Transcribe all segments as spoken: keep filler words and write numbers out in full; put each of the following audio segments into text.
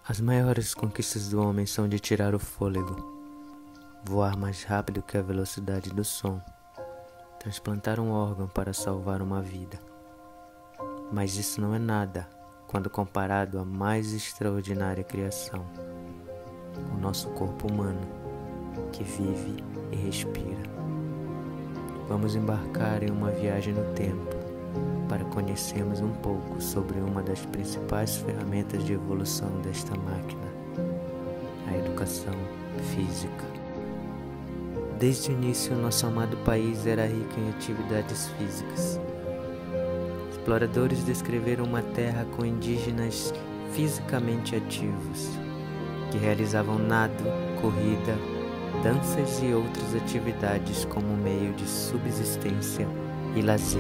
As maiores conquistas do homem são de tirar o fôlego, voar mais rápido que a velocidade do som, transplantar um órgão para salvar uma vida. Mas isso não é nada quando comparado à mais extraordinária criação, o nosso corpo humano, que vive e respira. Vamos embarcar em uma viagem no tempo para conhecermos um pouco sobre uma das principais ferramentas de evolução desta máquina, a educação física. Desde o início, nosso amado país era rico em atividades físicas. Exploradores descreveram uma terra com indígenas fisicamente ativos, que realizavam nado, corrida, danças e outras atividades como meio de subsistência e lazer.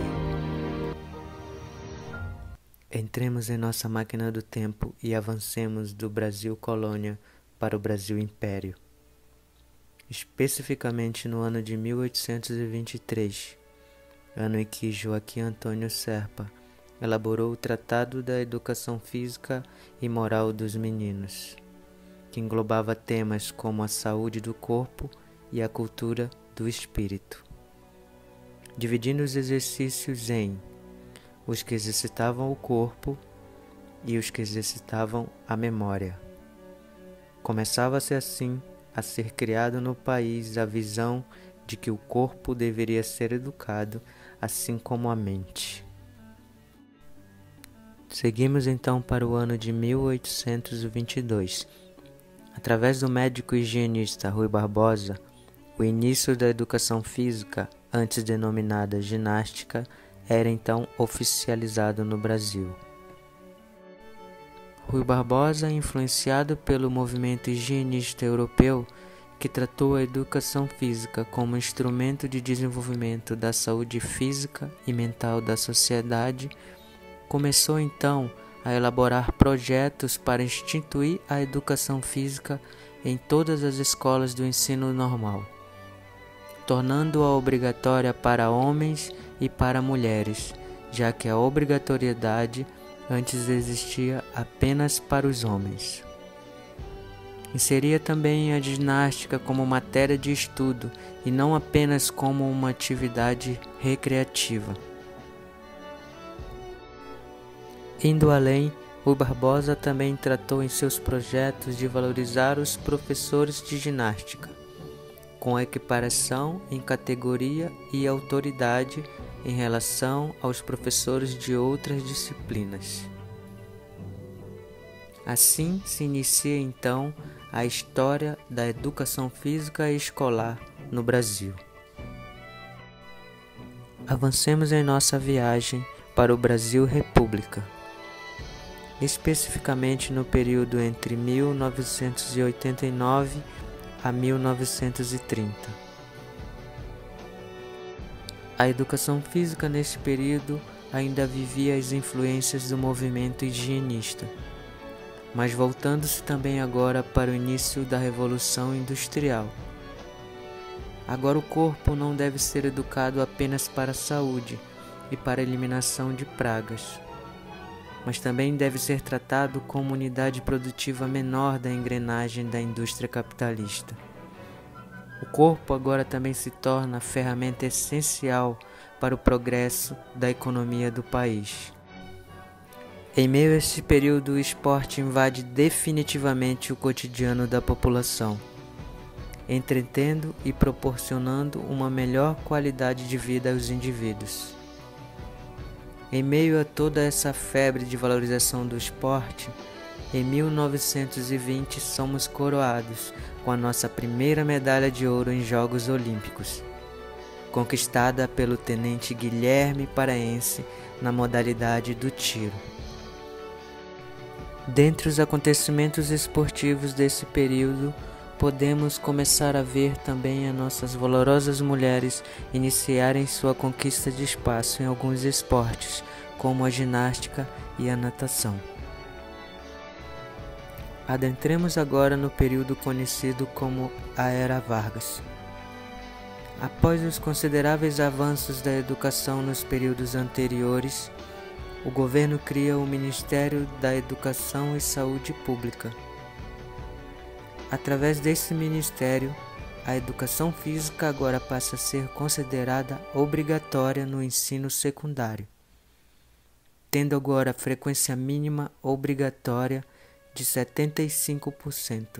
Entremos em nossa máquina do tempo e avancemos do Brasil colônia para o Brasil império. Especificamente no ano de mil oitocentos e vinte e três, ano em que Joaquim Antônio Serpa elaborou o Tratado da Educação Física e Moral dos Meninos, que englobava temas como a saúde do corpo e a cultura do espírito, dividindo os exercícios em os que exercitavam o corpo e os que exercitavam a memória. Começava-se assim a ser criado no país a visão de que o corpo deveria ser educado, assim como a mente. Seguimos então para o ano de mil oitocentos e vinte e dois. Através do médico higienista Rui Barbosa, o início da educação física, antes denominada ginástica, era então oficializado no Brasil. Rui Barbosa, influenciado pelo movimento higienista europeu, que tratou a educação física como instrumento de desenvolvimento da saúde física e mental da sociedade, começou então a elaborar projetos para instituir a educação física em todas as escolas do ensino normal, tornando-a obrigatória para homens e para mulheres, já que a obrigatoriedade antes existia apenas para os homens. Inseria também a ginástica como matéria de estudo e não apenas como uma atividade recreativa. Indo além, Rui Barbosa também tratou em seus projetos de valorizar os professores de ginástica, com equiparação em categoria e autoridade em relação aos professores de outras disciplinas. Assim se inicia então a história da educação física escolar no Brasil. Avancemos em nossa viagem para o Brasil República, especificamente no período entre mil novecentos e oitenta e nove a mil novecentos e trinta. A educação física nesse período ainda vivia as influências do movimento higienista, mas voltando-se também agora para o início da Revolução Industrial. Agora o corpo não deve ser educado apenas para a saúde e para a eliminação de pragas, mas também deve ser tratado como unidade produtiva menor da engrenagem da indústria capitalista. O corpo agora também se torna ferramenta essencial para o progresso da economia do país. Em meio a este período, o esporte invade definitivamente o cotidiano da população, entretendo e proporcionando uma melhor qualidade de vida aos indivíduos. Em meio a toda essa febre de valorização do esporte, em mil novecentos e vinte somos coroados com a nossa primeira medalha de ouro em Jogos Olímpicos, conquistada pelo tenente Guilherme Paraense na modalidade do tiro. Dentre os acontecimentos esportivos desse período, podemos começar a ver também as nossas valorosas mulheres iniciarem sua conquista de espaço em alguns esportes, como a ginástica e a natação. Adentremos agora no período conhecido como a Era Vargas. Após os consideráveis avanços da educação nos períodos anteriores, o governo cria o Ministério da Educação e Saúde Pública, Através desse ministério, a educação física agora passa a ser considerada obrigatória no ensino secundário, tendo agora a frequência mínima obrigatória de setenta e cinco por cento.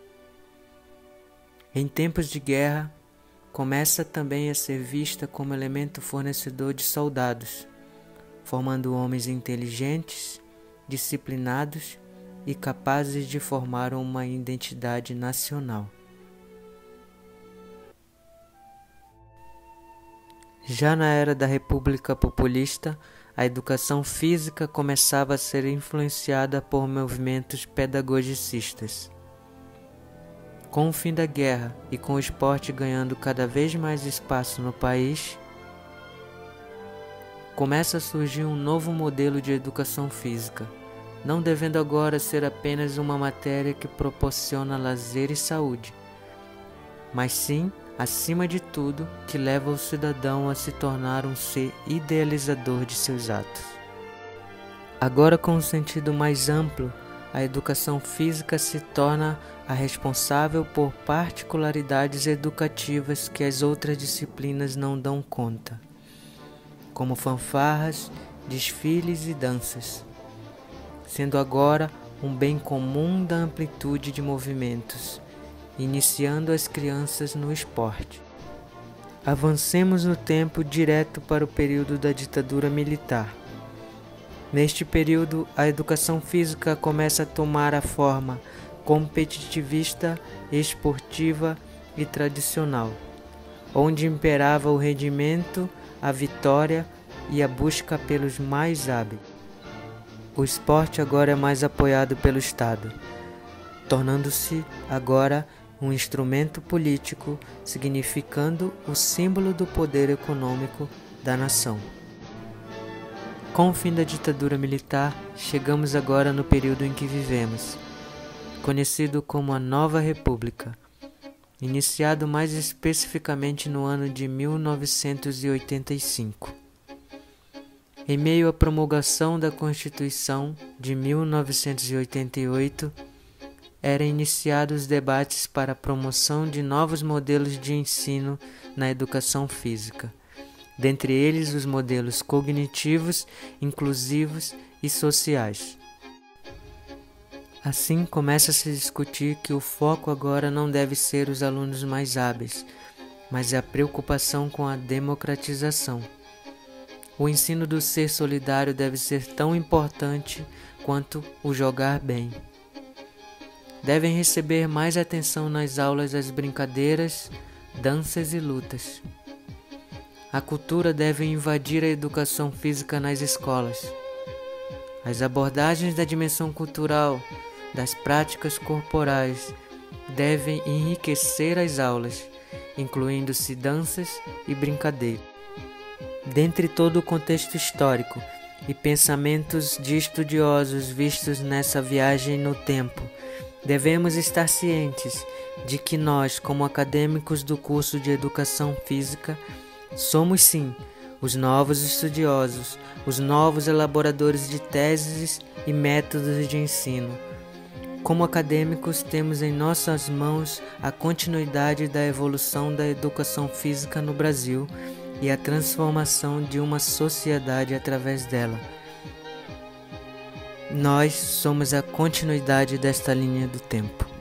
Em tempos de guerra, começa também a ser vista como elemento fornecedor de soldados, formando homens inteligentes, disciplinados e capazes de formar uma identidade nacional. Já na era da República Populista, a educação física começava a ser influenciada por movimentos pedagogicistas. Com o fim da guerra e com o esporte ganhando cada vez mais espaço no país, começa a surgir um novo modelo de educação física, não devendo agora ser apenas uma matéria que proporciona lazer e saúde, mas sim, acima de tudo, que leva o cidadão a se tornar um ser idealizador de seus atos. Agora, com um sentido mais amplo, a educação física se torna a responsável por particularidades educativas que as outras disciplinas não dão conta, como fanfarras, desfiles e danças, sendo agora um bem comum da amplitude de movimentos, iniciando as crianças no esporte. Avancemos no tempo direto para o período da ditadura militar. Neste período, a educação física começa a tomar a forma competitivista, esportiva e tradicional, onde imperava o rendimento, a vitória e a busca pelos mais hábeis. O esporte agora é mais apoiado pelo Estado, tornando-se agora um instrumento político, significando o símbolo do poder econômico da nação. Com o fim da ditadura militar, chegamos agora no período em que vivemos, conhecido como a Nova República, iniciado mais especificamente no ano de mil novecentos e oitenta e cinco. Em meio à promulgação da Constituição de mil novecentos e oitenta e oito, eram iniciados debates para a promoção de novos modelos de ensino na educação física, dentre eles os modelos cognitivos, inclusivos e sociais. Assim, começa a se discutir que o foco agora não deve ser os alunos mais hábeis, mas é a preocupação com a democratização. O ensino do ser solidário deve ser tão importante quanto o jogar bem. Devem receber mais atenção nas aulas as brincadeiras, danças e lutas. A cultura deve invadir a educação física nas escolas. As abordagens da dimensão cultural, das práticas corporais, devem enriquecer as aulas, incluindo-se danças e brincadeiras. Dentre todo o contexto histórico e pensamentos de estudiosos vistos nessa viagem no tempo, devemos estar cientes de que nós, como acadêmicos do curso de Educação Física, somos sim os novos estudiosos, os novos elaboradores de teses e métodos de ensino. Como acadêmicos, temos em nossas mãos a continuidade da evolução da educação física no Brasil e a transformação de uma sociedade através dela. Nós somos a continuidade desta linha do tempo.